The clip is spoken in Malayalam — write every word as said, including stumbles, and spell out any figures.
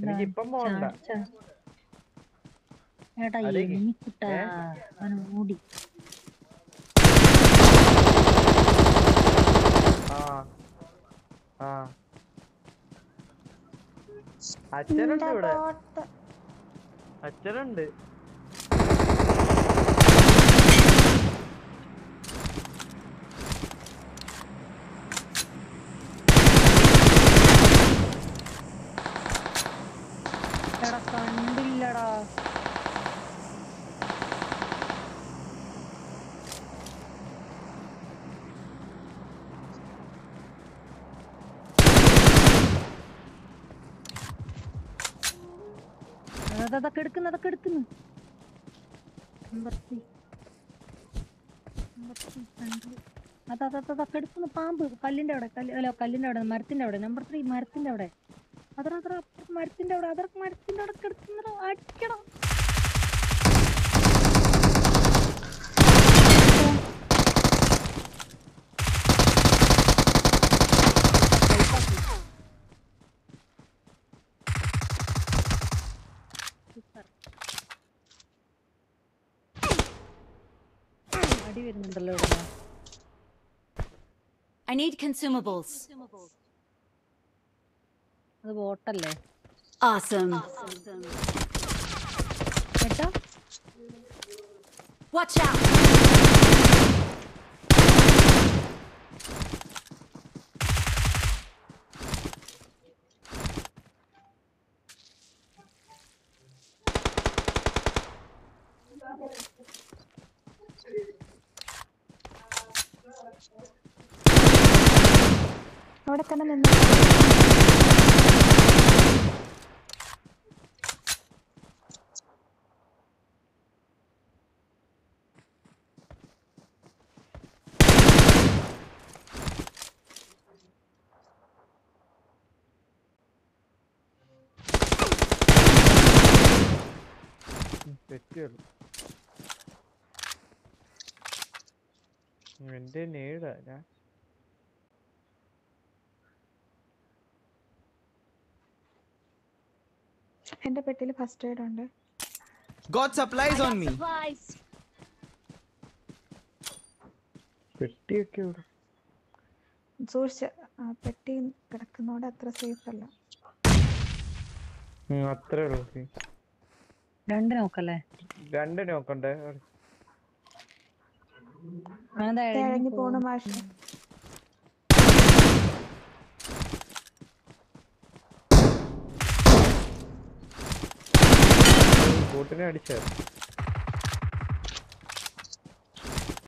എനിക്ക് ഇപ്പം പോകണ്ട. ഏട്ടാ എനിക്കിട്ടാ അവൻ ഓടി. ആ ആ അച്ഛനുണ്ട് ഇവിടെ, അച്ഛനുണ്ട്. എടാ കണ്ടില്ലടാ. അതൊക്കെ എടുക്കുന്നു അതൊക്കെ എടുക്കുന്നു. അതൊക്കെ എടുക്കുന്നു. പാമ്പ് കല്ലിന്റെ അവിടെ, അല്ല കല്ലിന്റെ അവിടെ, മരത്തിന്റെ അവിടെ, നമ്പർ ത്രീ മരത്തിന്റെ അവിടെ, അതറ അതറ മരത്തിന്റെ അവിടെ, അതർ മരത്തിന്റെ അവിടെ കിടക്കുന്ന അടിക്കണം. അടി വരുന്നുണ്ടല്ലോ ഇവിടെ. I need consumables. അത് ബോട്ടല്ലേ? Awesome. കേട്ടോ? Watch out. അവിടെ തന്നെ നിന്ന് എന്റെ നേടാ ഞാൻ. എന്റെ പെട്ടിയിൽ ഫസ്റ്റ് എയ്ഡ് ഉണ്ട്. God supplies on me. പെട്ടിയൊക്കെ ഇവിടെ സൂക്ഷിച്ച്, പെട്ടി കിടക്കുന്നോണ്ട് അത്ര സേഫ് അല്ല. അത്രേ ഉള്ളൂ. രണ്ട് നോക്കല്ലേ? രണ്ട് നോക്കണ്ടേ? ഇഴഞ്ഞു പോണ മാഷ്. കൂട്ടിനെ അടിച്ച